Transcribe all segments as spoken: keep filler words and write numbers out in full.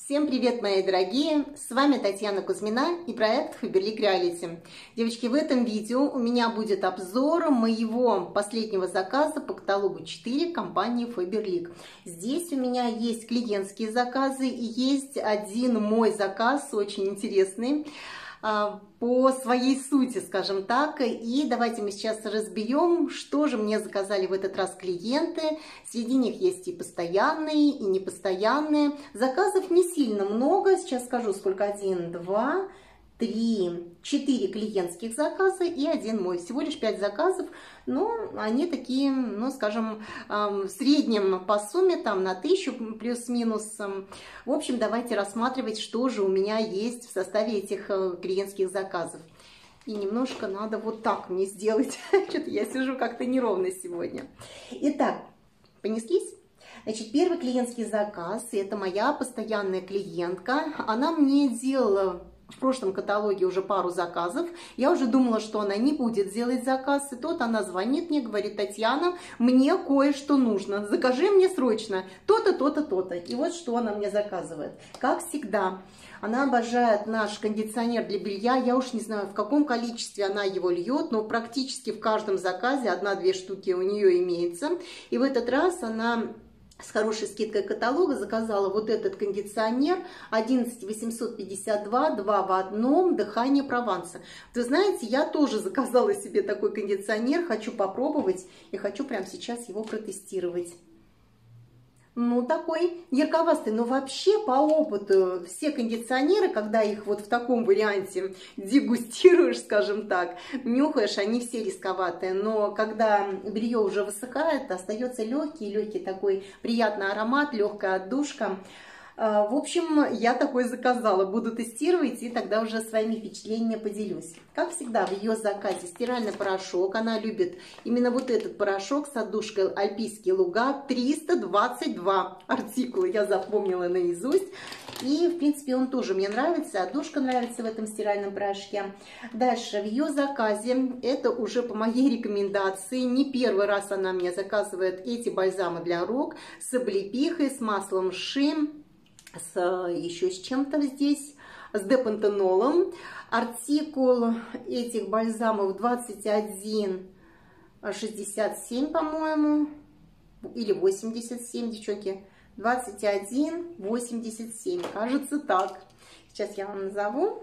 Всем привет, мои дорогие! С вами Татьяна Кузьмина и проект Faberlic Reality. Девочки, в этом видео у меня будет обзор моего последнего заказа по каталогу четыре компании Faberlic. Здесь у меня есть клиентские заказы и есть один мой заказ, очень интересный, по своей сути, скажем так. И давайте мы сейчас разберем, что же мне заказали в этот раз клиенты. Среди них есть и постоянные, и непостоянные. Заказов не сильно много. Сейчас скажу, сколько. Один, два, три, четыре клиентских заказа и один мой. Всего лишь пять заказов, но они такие, ну, скажем, в среднем по сумме, там, на тысячу плюс-минус. В общем, давайте рассматривать, что же у меня есть в составе этих клиентских заказов. И немножко надо вот так мне сделать. Что-то я сижу как-то неровно сегодня. Итак, понеслись? Значит, первый клиентский заказ, и это моя постоянная клиентка. Она мне делала в прошлом каталоге уже пару заказов. Я уже думала, что она не будет делать заказ. И тут она звонит мне, говорит: Татьяна, мне кое-что нужно. Закажи мне срочно то-то, то-то, то-то. И вот что она мне заказывает. Как всегда, она обожает наш кондиционер для белья. Я уж не знаю, в каком количестве она его льет, но практически в каждом заказе одна-две штуки у нее имеется. И в этот раз она с хорошей скидкой каталога заказала вот этот кондиционер одиннадцать восемьсот пятьдесят два, два в одном, дыхание Прованса. Вы знаете, я тоже заказала себе такой кондиционер, хочу попробовать и хочу прямо сейчас его протестировать. Ну, такой ярковастый, но вообще по опыту все кондиционеры, когда их вот в таком варианте дегустируешь, скажем так, нюхаешь, они все рисковатые, но когда белье уже высыхает, остается легкий, легкий такой приятный аромат, легкая отдушка. В общем, я такой заказала, буду тестировать и тогда уже своими впечатлениями поделюсь. Как всегда, в ее заказе стиральный порошок. Она любит именно вот этот порошок с отдушкой Альпийские луга. триста двадцать два артикула я запомнила наизусть. И, в принципе, он тоже мне нравится, отдушка нравится в этом стиральном порошке. Дальше, в ее заказе, это уже по моей рекомендации, не первый раз она мне заказывает эти бальзамы для рук с облепихой, с маслом шим, с еще с чем-то здесь, с депантенолом. Артикул этих бальзамов двадцать один шестьдесят семь, по-моему, или восемьдесят семь, девчонки, двадцать один восемьдесят семь, кажется так. Сейчас я вам назову.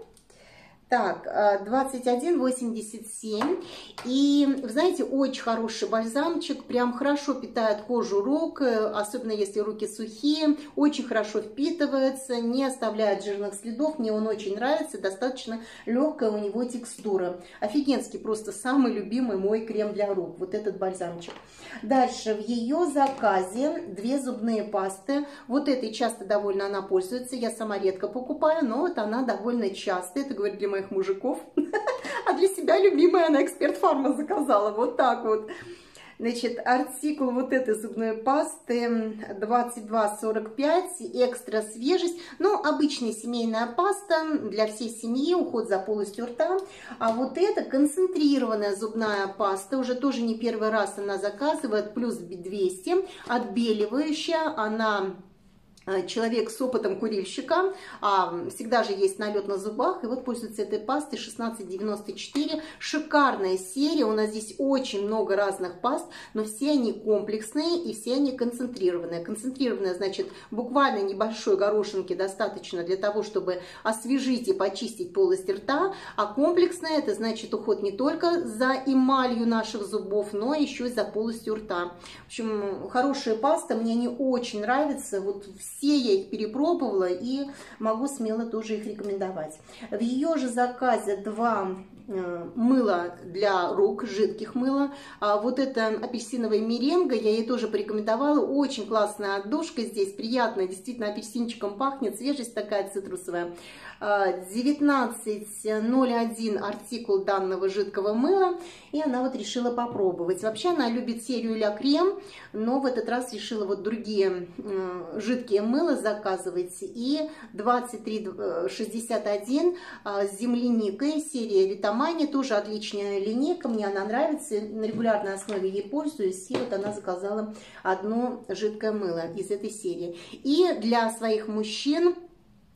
Так, двадцать один восемьдесят семь. И, вы знаете, очень хороший бальзамчик, прям хорошо питает кожу рук, особенно если руки сухие, очень хорошо впитывается, не оставляет жирных следов, мне он очень нравится, достаточно легкая у него текстура. Офигенский, просто самый любимый мой крем для рук, вот этот бальзамчик. Дальше, в ее заказе две зубные пасты, вот этой часто довольно она пользуется, я сама редко покупаю, но вот она довольно часто, это говорит для моих мужиков, а для себя любимая она Эксперт Фарма заказала, вот так вот. Значит, артикул вот этой зубной пасты двадцать два сорок пять, экстра свежесть, ну, обычная семейная паста для всей семьи, уход за полостью рта, а вот это концентрированная зубная паста, уже тоже не первый раз она заказывает, плюс двести, отбеливающая, она человек с опытом курильщика, а всегда же есть налет на зубах, и вот пользуется этой пастой шестнадцать девяносто четыре, шикарная серия, у нас здесь очень много разных паст, но все они комплексные и все они концентрированные. Концентрированная, значит, буквально небольшой горошинки достаточно для того, чтобы освежить и почистить полость рта, а комплексная, это значит уход не только за эмалью наших зубов, но еще и за полостью рта. В общем, хорошая паста, мне они очень нравятся, вот все я их перепробовала и могу смело тоже их рекомендовать. В ее же заказе два мыла для рук, жидких мыла. А вот это апельсиновая меренга, я ей тоже порекомендовала. Очень классная отдушка здесь, приятная, действительно апельсинчиком пахнет, свежесть такая цитрусовая. девятнадцать ноль один артикул данного жидкого мыла, и она вот решила попробовать. Вообще она любит серию Ля Крем, но в этот раз решила вот другие жидкие мыла заказывать. И двадцать три шестьдесят один с земляникой, серия Витамани, тоже отличная линейка, мне она нравится, на регулярной основе ей пользуюсь, и вот она заказала одно жидкое мыло из этой серии. И для своих мужчин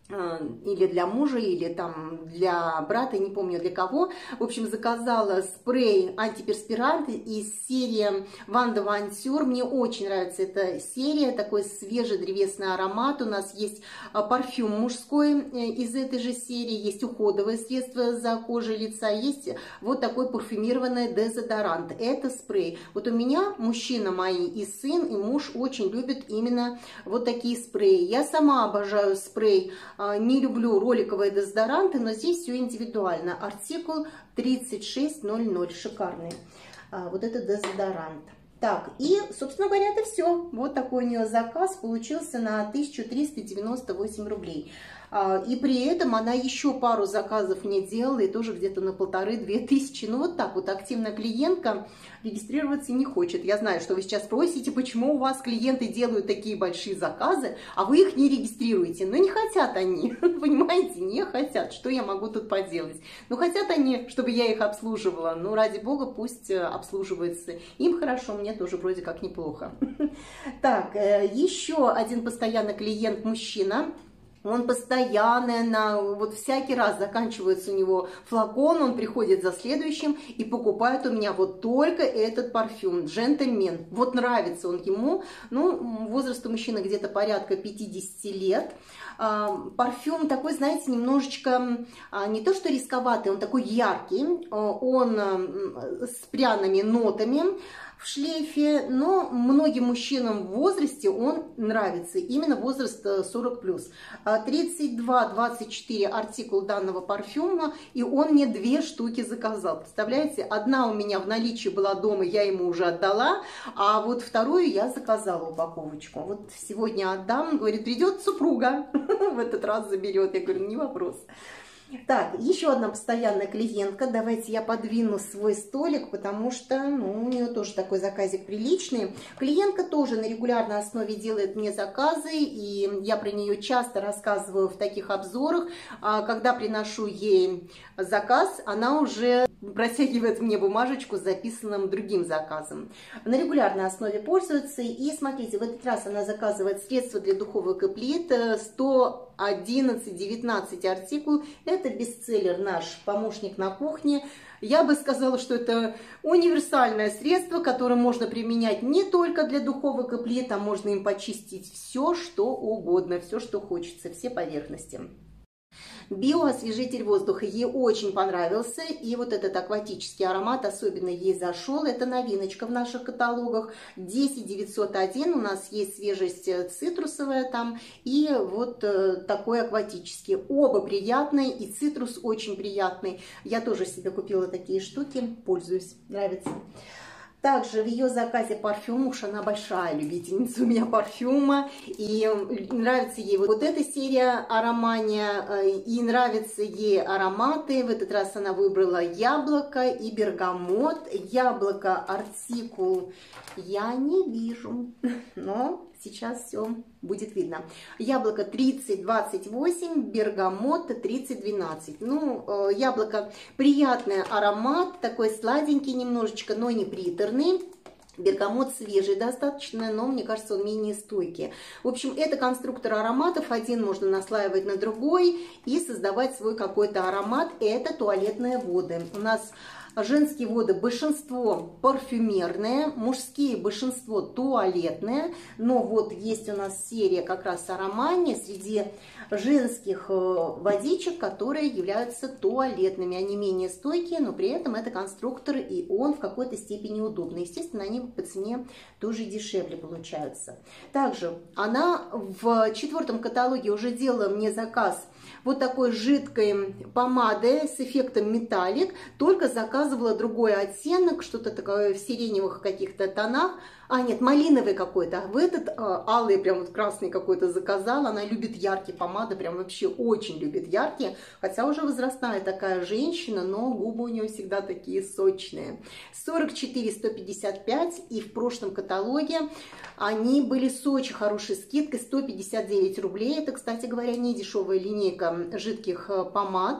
или для мужа, или там для брата, не помню для кого. В общем, заказала спрей антиперспирант из серии Ванда Вантюр. Мне очень нравится эта серия, такой свежий древесный аромат. У нас есть парфюм мужской из этой же серии, есть уходовое средство за кожей лица, есть вот такой парфюмированный дезодорант. Это спрей. Вот у меня мужчина мои и сын, и муж очень любят именно вот такие спреи. Я сама обожаю спрей. Не люблю роликовые дезодоранты, но здесь все индивидуально. Артикул тридцать шесть ноль ноль, шикарный. Вот этот дезодорант. Так, и, собственно говоря, это все. Вот такой у нее заказ получился на тысячу триста девяносто восемь рублей. И при этом она еще пару заказов мне делала, и тоже где-то на полторы-две тысячи. Ну вот так вот активная клиентка регистрироваться не хочет. Я знаю, что вы сейчас спросите, почему у вас клиенты делают такие большие заказы, а вы их не регистрируете. Но не хотят они, понимаете, не хотят. Что я могу тут поделать? Ну хотят они, чтобы я их обслуживала. Ну ради бога, пусть обслуживаются. Им хорошо, мне тоже вроде как неплохо. Так, еще один постоянный клиент мужчина. Он постоянно, на, вот всякий раз заканчивается у него флакон, он приходит за следующим и покупает у меня вот только этот парфюм, джентльмен. Вот нравится он ему, ну, возраст у мужчины где-то порядка пятидесяти лет. Парфюм такой, знаете, немножечко, не то что рисковатый, он такой яркий, он с пряными нотами в шлейфе, но многим мужчинам в возрасте он нравится, именно возраст сорок плюс. тридцать два двадцать четыре артикул данного парфюма, и он мне две штуки заказал. Представляете, одна у меня в наличии была дома, я ему уже отдала, а вот вторую я заказала упаковочку. Вот сегодня отдам, говорит, придет супруга, в этот раз заберет. Я говорю, не вопрос. Так, еще одна постоянная клиентка. Давайте я подвину свой столик, потому что ну, у нее тоже такой заказик приличный. Клиентка тоже на регулярной основе делает мне заказы, и я про нее часто рассказываю в таких обзорах. Когда приношу ей заказ, она уже протягивает мне бумажечку с записанным другим заказом. На регулярной основе пользуется. И смотрите, в этот раз она заказывает средства для духовых и плит, сто одиннадцать девятнадцать артикул. Это бестселлер наш, помощник на кухне. Я бы сказала, что это универсальное средство, которое можно применять не только для духовок и плит, а можно им почистить все, что угодно, все, что хочется, все поверхности. Биоосвежитель воздуха ей очень понравился, и вот этот акватический аромат особенно ей зашел. Это новиночка в наших каталогах. десять девятьсот один, у нас есть свежесть цитрусовая там, и вот такой акватический. Оба приятные, и цитрус очень приятный. Я тоже себе купила такие штуки, пользуюсь, нравится. Также в ее заказе парфюм, уж она большая любительница у меня парфюма, и нравится ей вот эта серия Аромания, и нравятся ей ароматы. В этот раз она выбрала яблоко и бергамот. Яблоко артикул я не вижу, но сейчас все будет видно. Яблоко тридцать двадцать восемь, бергамот тридцать двенадцать. Ну, яблоко приятный аромат, такой сладенький немножечко, но не приторный. Бергамот свежий достаточно, но мне кажется, он менее стойкий. В общем, это конструктор ароматов. Один можно наслаивать на другой и создавать свой какой-то аромат. Это туалетные воды. У нас женские воды большинство парфюмерные, мужские большинство туалетные. Но вот есть у нас серия как раз Аромания среди женских водичек, которые являются туалетными. Они менее стойкие, но при этом это конструктор, и он в какой-то степени удобный. Естественно, они по цене тоже дешевле получаются. Также она в четвертом каталоге уже делала мне заказ вот такой жидкой помады с эффектом металлик, только заказывала другой оттенок, что-то такое в сиреневых каких-то тонах. А, нет, малиновый какой-то. А в этот а, алый, прям вот красный какой-то заказала. Она любит яркие помады, прям вообще очень любит яркие. Хотя уже возрастная такая женщина, но губы у нее всегда такие сочные. сорок четыре сто пятьдесят пять, и в прошлом каталоге они были с очень хорошей скидкой, сто пятьдесят девять рублей. Это, кстати говоря, не дешевая линейка жидких помад,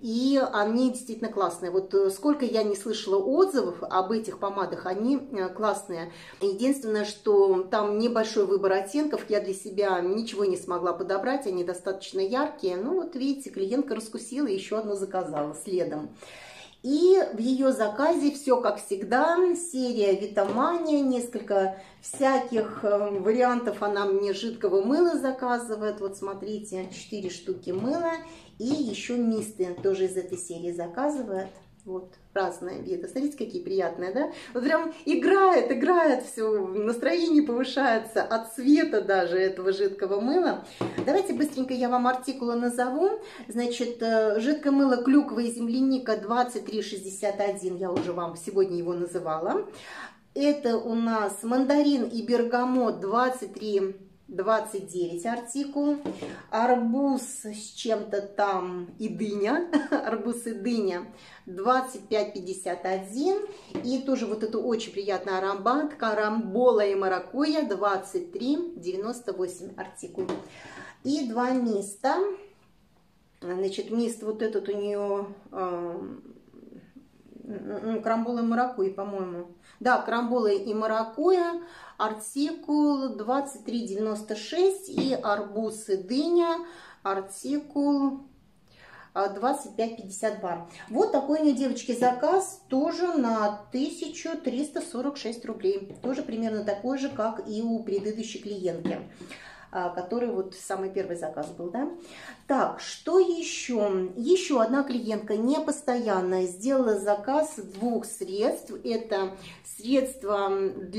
и они действительно классные. Вот сколько я не слышала отзывов об этих помадах, они классные. Единственное, что там небольшой выбор оттенков, я для себя ничего не смогла подобрать, они достаточно яркие. Ну вот видите, клиентка раскусила и еще одну заказала следом. И в ее заказе все как всегда, серия Витамания, несколько всяких вариантов она мне жидкого мыла заказывает. Вот смотрите, четыре штуки мыла и еще мисты тоже из этой серии заказывает. Вот, разные виды. Смотрите, какие приятные, да? Вот прям играет, играет все, настроение повышается от цвета даже этого жидкого мыла. Давайте быстренько я вам артикулы назову. Значит, жидкое мыло клюква и земляника двадцать три шестьдесят один, я уже вам сегодня его называла. Это у нас мандарин и бергамот двадцать три двадцать девять артикул, арбуз с чем-то там и дыня, арбуз и дыня двадцать пять пятьдесят один, и тоже вот это очень приятный аромат, карамбола и маракуйя двадцать три девяносто восемь артикул. И два миста, значит, мист вот этот у нее э, карамбола и маракуйя, по-моему. Да, карамбола и маракуйя, артикул двадцать три девяносто шесть, и арбуз и дыня, артикул двадцать пять пятьдесят два. Вот такой у нее, девочки, заказ, тоже на тысячу триста сорок шесть рублей. Тоже примерно такой же, как и у предыдущей клиентки, который вот самый первый заказ был, да. Так, что еще? Еще одна клиентка непостоянная сделала заказ двух средств. Это средство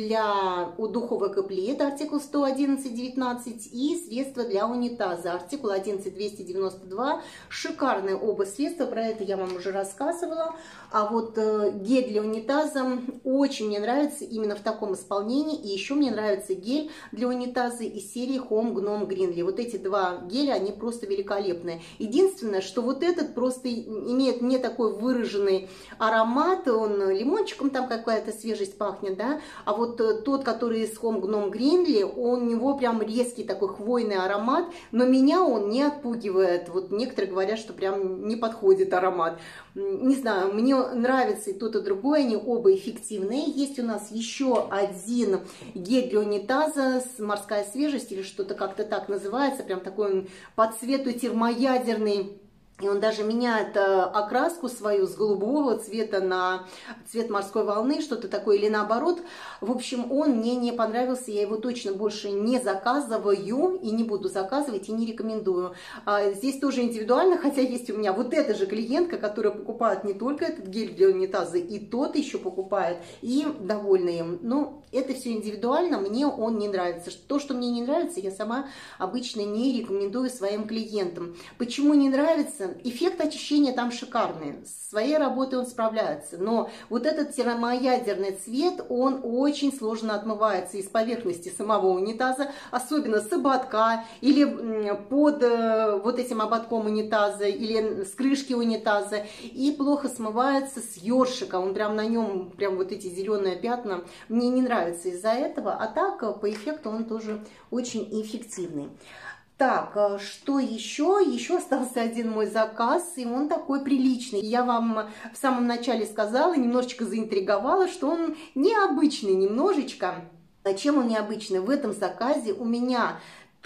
для духовой капли, это артикул сто одиннадцать девятнадцать, и средство для унитаза, артикул одиннадцать двести девяносто два. Шикарные оба средства, про это я вам уже рассказывала. А вот э, гель для унитаза очень мне нравится именно в таком исполнении. И еще мне нравится гель для унитаза из серии Home Gnome Greenly. Вот эти два геля, они просто великолепные. Единственное, что вот этот просто имеет не такой выраженный аромат, он лимончиком там какая-то свежесть пахнет, да, а вот тот, который из Home Gnome Greenly, он, у него прям резкий такой хвойный аромат, но меня он не отпугивает. Вот некоторые говорят, что прям не подходит аромат. Не знаю, мне нравится и тот, и другой, они оба эффективные. Есть у нас еще один гель для унитаза с морская свежесть или что-то как-то так называется, прям такой он по цвету термоядерный. И он даже меняет окраску свою с голубого цвета на цвет морской волны, что-то такое, или наоборот. В общем, он мне не понравился, я его точно больше не заказываю и не буду заказывать и не рекомендую. Здесь тоже индивидуально, хотя есть у меня вот эта же клиентка, которая покупает не только этот гель для унитаза, и тот еще покупает, и довольна им. Но это все индивидуально, мне он не нравится. То, что мне не нравится, я сама обычно не рекомендую своим клиентам. Почему не нравится? Эффект очищения там шикарный, с своей работой он справляется, но вот этот термоядерный цвет, он очень сложно отмывается из поверхности самого унитаза, особенно с ободка или под вот этим ободком унитаза или с крышки унитаза, и плохо смывается с ёршика, он прям на нем, прям вот эти зеленые пятна, мне не нравится из-за этого, а так по эффекту он тоже очень эффективный. Так, что еще? Еще остался один мой заказ, и он такой приличный. Я вам в самом начале сказала, немножечко заинтриговала, что он необычный немножечко. Чем он необычный? В этом заказе у меня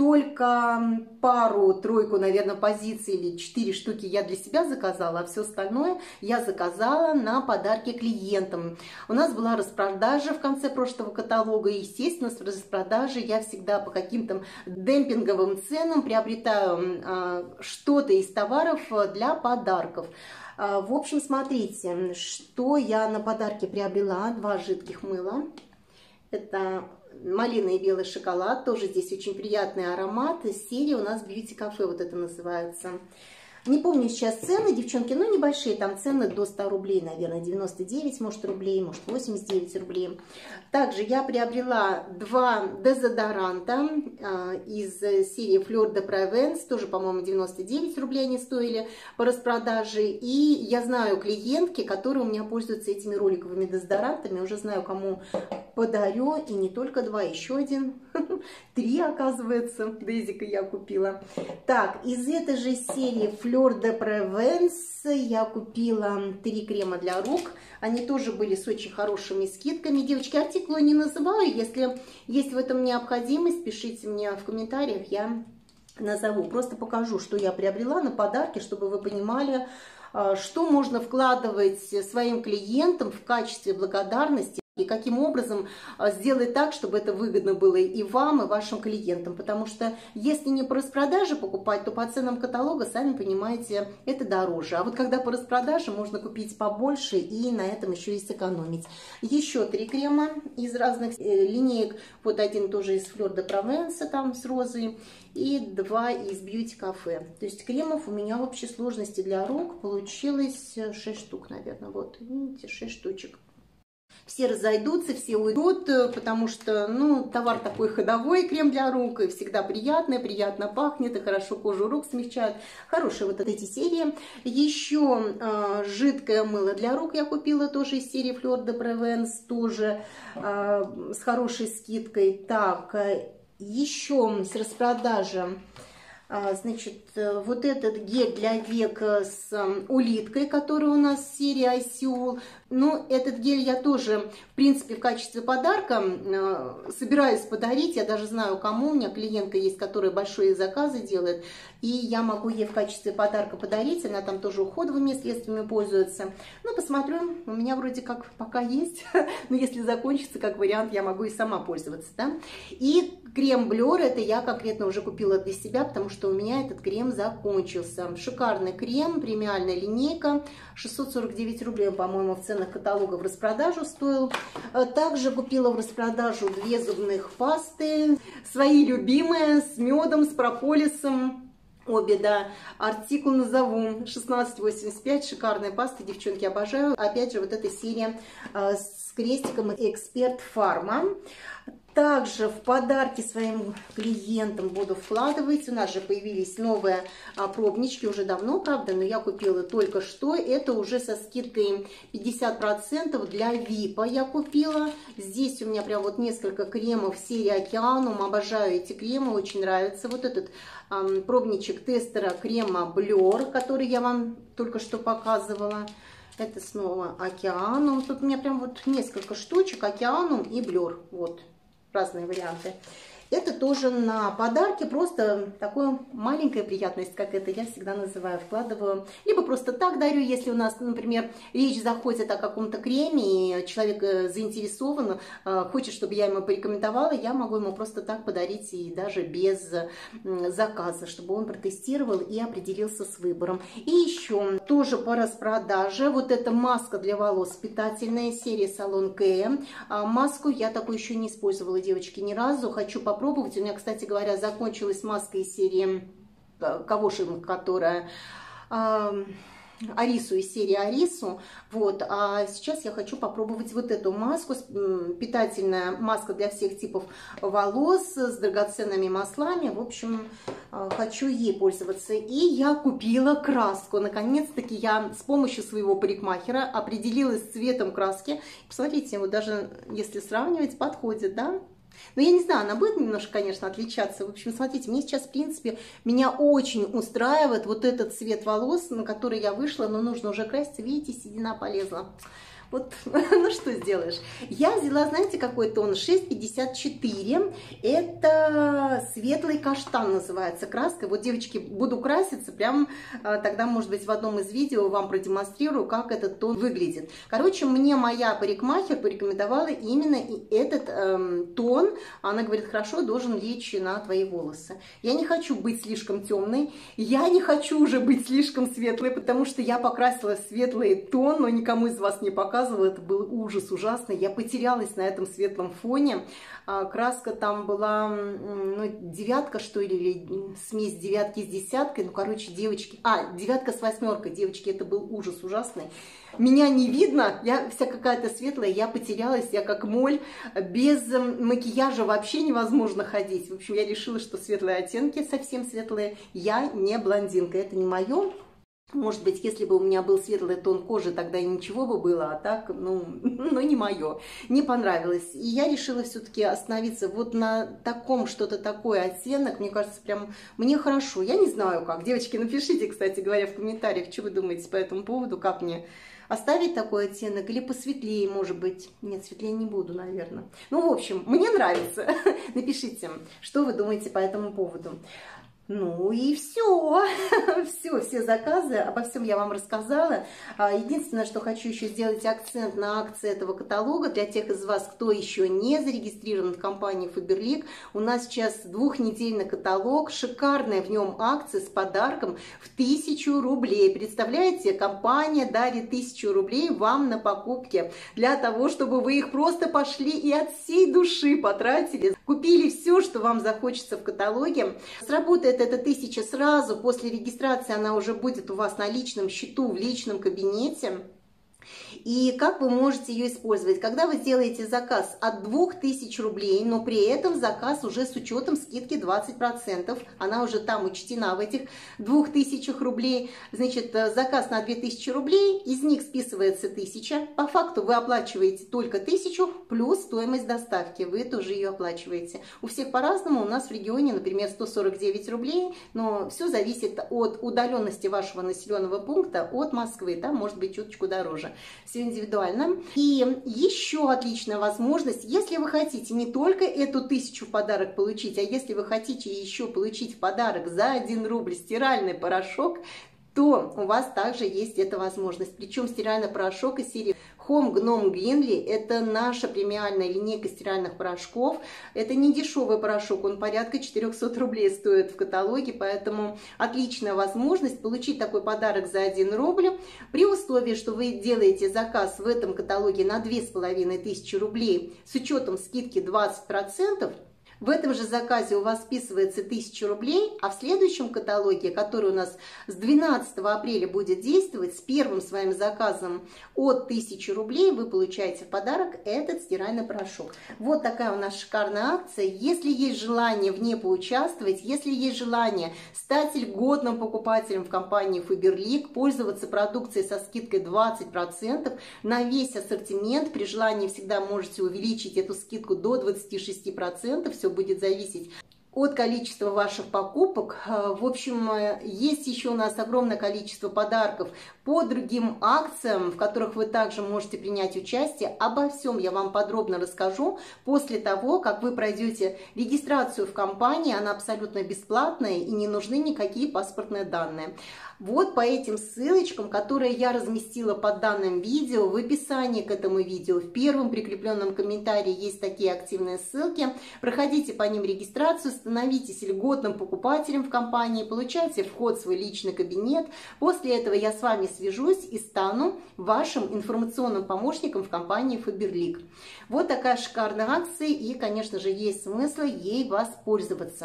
только пару-тройку, наверное, позиций или четыре штуки я для себя заказала, а все остальное я заказала на подарки клиентам. У нас была распродажа в конце прошлого каталога, и, естественно, с распродажи я всегда по каким-то демпинговым ценам приобретаю э, что-то из товаров для подарков. Э, в общем, смотрите, что я на подарки приобрела. Два жидких мыла. Это малина и белый шоколад, тоже здесь очень приятный аромат. Серия у нас Beauty Cafe, вот это называется. Не помню сейчас цены, девчонки, но небольшие, там цены до ста рублей, наверное, девяносто девять, может, рублей, может, восемьдесят девять рублей. Также я приобрела два дезодоранта э, из серии Fleur de Provence, тоже, по-моему, девяносто девять рублей они стоили по распродаже. И я знаю клиентки, которые у меня пользуются этими роликовыми дезодорантами, уже знаю, кому подарю, и не только два, еще один, три, оказывается, Дезика я купила. Так, из этой же серии Fleur de Provence я купила три крема для рук. Они тоже были с очень хорошими скидками. Девочки, артикулы не называю, если есть в этом необходимость, пишите мне в комментариях, я назову. Просто покажу, что я приобрела на подарки, чтобы вы понимали, что можно вкладывать своим клиентам в качестве благодарности и каким образом сделать так, чтобы это выгодно было и вам, и вашим клиентам. Потому что если не по распродаже покупать, то по ценам каталога, сами понимаете, это дороже. А вот когда по распродаже, можно купить побольше и на этом еще и сэкономить. Еще три крема из разных линеек. Вот один тоже из Fleur de Provence, там с розой, и два из Beauty Cafe. То есть кремов у меня в общей сложности для рук получилось шесть штук, наверное. Вот, видите, шесть штучек. Все разойдутся, все уйдут, потому что, ну, товар такой ходовой, крем для рук, и всегда приятный, приятно пахнет, и хорошо кожу рук смягчает. Хорошие вот эти серии. Еще э, жидкое мыло для рук я купила, тоже из серии Fleur de Provence, тоже э, с хорошей скидкой. Так, еще с распродажи. Значит, вот этот гель для век с улиткой, который у нас серия Айсиул. Ну, этот гель я тоже, в принципе, в качестве подарка собираюсь подарить. Я даже знаю, кому. У меня клиентка есть, которая большие заказы делает. И я могу ей в качестве подарка подарить. Она там тоже уходовыми средствами пользуется. Ну, посмотрю. У меня вроде как пока есть. Но если закончится, как вариант, я могу и сама пользоваться. Да? И крем Blur, это я конкретно уже купила для себя, потому что у меня этот крем закончился. Шикарный крем, премиальная линейка. шестьсот сорок девять рублей, по-моему, в ценах каталога в распродажу стоил. Также купила в распродажу две зубных пасты. Свои любимые, с медом, с прополисом. Обе, да. Артикул назову. шестнадцать восемьдесят пять. Шикарная паста, девчонки, обожаю. Опять же, вот эта серия э, с крестиком Эксперт Фарма. Также в подарки своим клиентам буду вкладывать. У нас же появились новые а, пробнички, уже давно, правда, но я купила только что. Это уже со скидкой пятьдесят процентов для випа я купила. Здесь у меня прям вот несколько кремов серии Океанум. Обожаю эти кремы, очень нравится. Вот этот а, пробничек тестера крема Blur, который я вам только что показывала. Это снова Океанум. Тут у меня прям вот несколько штучек, Океанум и Blur. Вот. Разные варианты. Это тоже на подарки, просто такая маленькая приятность, как это я всегда называю, вкладываю. Либо просто так дарю, если у нас, например, речь заходит о каком-то креме, и человек заинтересован, хочет, чтобы я ему порекомендовала, я могу ему просто так подарить и даже без заказа, чтобы он протестировал и определился с выбором. И еще тоже по распродаже, вот эта маска для волос питательная, серия Салон К. Маску я такую еще не использовала, девочки, ни разу. Хочу попробовать. Попробовать. У меня, кстати говоря, закончилась маска из серии Кавошин, которая э, Арису, из серии Арису. Вот. А сейчас я хочу попробовать вот эту маску. Питательная маска для всех типов волос с драгоценными маслами. В общем, э, хочу ей пользоваться. И я купила краску. Наконец-таки я с помощью своего парикмахера определилась с цветом краски. Посмотрите, вот даже если сравнивать, подходит, да? Но я не знаю, она будет немножко, конечно, отличаться. В общем, смотрите, мне сейчас, в принципе, меня очень устраивает вот этот цвет волос, на который я вышла, но нужно уже краситься. Видите, седина полезла. Вот, ну что сделаешь. Я взяла, знаете, какой тон? шесть пятьдесят четыре. Это светлый каштан называется краска. Вот, девочки, буду краситься. Прям тогда, может быть, в одном из видео вам продемонстрирую, как этот тон выглядит. Короче, мне моя парикмахер порекомендовала именно этот эм, тон. Она говорит, хорошо, должен лечь на твои волосы. Я не хочу быть слишком темной. Я не хочу уже быть слишком светлой, потому что я покрасила светлый тон, но никому из вас не показывала. Это был ужас ужасный. Я потерялась на этом светлом фоне. Краска там была, ну, девятка, что ли, или смесь девятки с десяткой. Ну, короче, девочки... А, девятка с восьмеркой, девочки, это был ужас ужасный. Меня не видно, я вся какая-то светлая, я потерялась, я как моль. Без макияжа вообще невозможно ходить. В общем, я решила, что светлые оттенки, совсем светлые. Я не блондинка, это не мое. Может быть, если бы у меня был светлый тон кожи, тогда ничего бы было, а так, ну, ну не мое, не понравилось. И я решила все-таки остановиться вот на таком, что-то такое оттенок, мне кажется, прям мне хорошо. Я не знаю как. Девочки, напишите, кстати говоря, в комментариях, что вы думаете по этому поводу, как мне оставить такой оттенок или посветлее, может быть. Нет, светлее не буду, наверное. Ну, в общем, мне нравится. Напишите, что вы думаете по этому поводу. Ну и все, все, все заказы, обо всем я вам рассказала. Единственное, что хочу еще сделать акцент на акции этого каталога для тех из вас, кто еще не зарегистрирован в компании Faberlic. У нас сейчас двухнедельный каталог, шикарная в нем акция с подарком в тысячу рублей. Представляете, компания дарит тысячу рублей вам на покупки для того, чтобы вы их просто пошли и от всей души потратили. Купили все, что вам захочется в каталоге. Сработает эта тысяча сразу, после регистрации она уже будет у вас на личном счету, в личном кабинете. И как вы можете ее использовать? Когда вы сделаете заказ от двух тысяч рублей, но при этом заказ уже с учетом скидки двадцать процентов, она уже там учтена в этих двух тысячах рублей, значит, заказ на две тысячи рублей, из них списывается тысяча, по факту вы оплачиваете только тысячу плюс стоимость доставки, вы тоже ее оплачиваете. У всех по-разному, у нас в регионе, например, сто сорок девять рублей, но все зависит от удаленности вашего населенного пункта от Москвы, там может быть чуточку дороже. Все индивидуально. И еще отличная возможность, если вы хотите не только эту тысячу в подарок получить, а если вы хотите еще получить в подарок за один рубль стиральный порошок, то у вас также есть эта возможность. Причем стиральный порошок из серии Home Gnome Greenly – это наша премиальная линейка стиральных порошков. Это не дешевый порошок, он порядка четырёхсот рублей стоит в каталоге, поэтому отличная возможность получить такой подарок за один рубль при условии, что вы делаете заказ в этом каталоге на две с половиной тысячи рублей с учетом скидки двадцать процентов. В этом же заказе у вас списывается тысяча рублей, а в следующем каталоге, который у нас с двенадцатого апреля будет действовать, с первым своим заказом от тысячи рублей вы получаете в подарок этот стиральный порошок. Вот такая у нас шикарная акция. Если есть желание в ней поучаствовать, если есть желание стать льготным покупателем в компании Faberlic, пользоваться продукцией со скидкой двадцать процентов на весь ассортимент, при желании всегда можете увеличить эту скидку до двадцати шести процентов, все будет зависеть от количества ваших покупок. В общем, есть еще у нас огромное количество подарков по другим акциям, в которых вы также можете принять участие. Обо всем я вам подробно расскажу после того, как вы пройдете регистрацию в компании. Она абсолютно бесплатная и не нужны никакие паспортные данные. Вот по этим ссылочкам, которые я разместила под данным видео, в описании к этому видео, в первом прикрепленном комментарии есть такие активные ссылки. Проходите по ним регистрацию, становитесь льготным покупателем в компании, получайте вход в свой личный кабинет. После этого я с вами свяжусь и стану вашим информационным помощником в компании Faberlic. Вот такая шикарная акция, и, конечно же, есть смысл ей воспользоваться.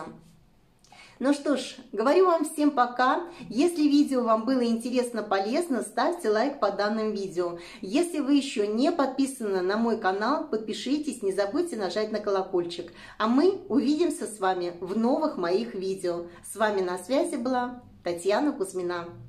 Ну что ж, говорю вам всем пока. Если видео вам было интересно, полезно, ставьте лайк под данным видео. Если вы еще не подписаны на мой канал, подпишитесь, не забудьте нажать на колокольчик. А мы увидимся с вами в новых моих видео. С вами на связи была Татьяна Кузьмина.